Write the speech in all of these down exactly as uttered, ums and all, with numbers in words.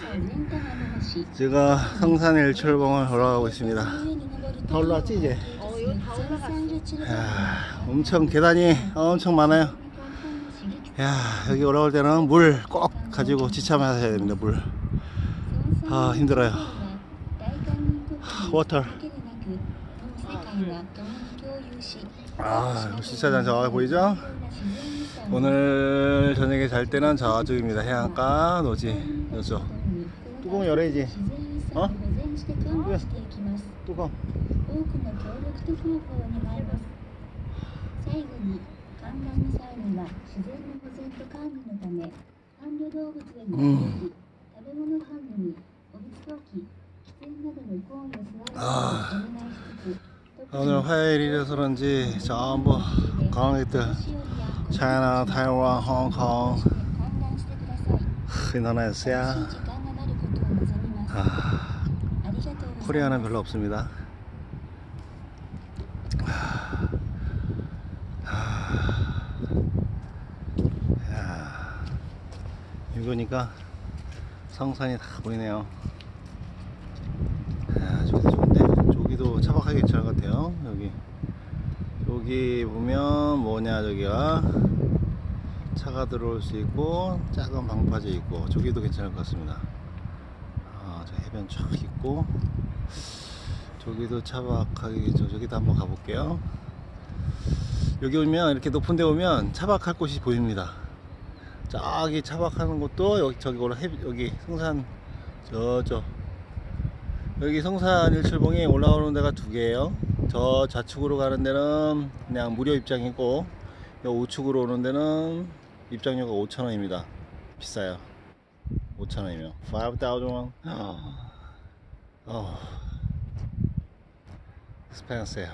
제가 성산 일출봉을 올라가고 있습니다. 다 올라왔지 이제? 어, 이거 다 올라갔어. 야, 엄청 계단이 엄청 많아요. 야, 여기 올라올 때는 물 꼭 가지고 지참하셔야 됩니다. 물. 아, 힘들어요. 워터. 아, 주차장 저 보이죠? 오늘 저녁에 잘 때는 저쪽입니다. 해안가 노지. 여쪽. 뚜껑 열어야지. 어? 뚜껑. 음. 아, 오늘 화요일이라서 그런지 전부 관광객들 차이나, 타이완, 홍콩, 인도네시아, 아, 코리아는 별로 없습니다. 야, 이거니까 성산이 다 보이네요. 야, 저기도 좋은데? 저기도 차박하기 괜찮은 것 같아요. 여기 여기 보면 뭐냐, 저기가 차가 들어올 수 있고 작은 방파제 있고, 저기도 괜찮을 것 같습니다. 아, 저 해변 쫙 있고, 저기도 차박하기, 저, 저기도 한번 가볼게요. 여기 오면, 이렇게 높은 데 오면 차박할 곳이 보입니다. 저기 차박하는 곳도 여기, 저기 올라 해, 여기 성산 저쪽, 여기 성산 일출봉이 올라오는 데가 두 개예요. 저 좌측으로 가는 데는 그냥 무료 입장이고, 요 우측으로 오는 데는 입장료가 오천 원입니다. 비싸요. 오천 원이면 오천 원. 어, expensive.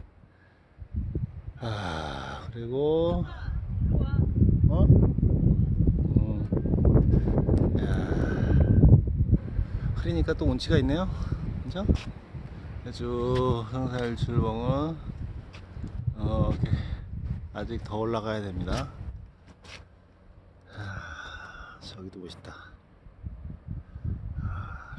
아, 그리고 어? 음. 야, 흐리니까 또 운치가 있네요. 그죠? 쭉 성산 일출봉은 어, 아직 더 올라가야 됩니다. 아, 저기도 멋있다. 아,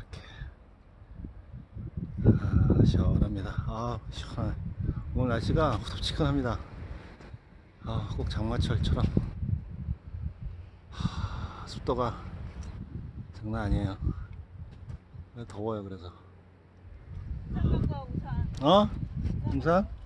이렇게 아, 시원합니다. 아, 시원해. 오늘 날씨가 후덥지근합니다. 아, 꼭 장마철처럼. 하, 습도가 장난 아니에요. 더워요. 그래서 우산. 어? 우산?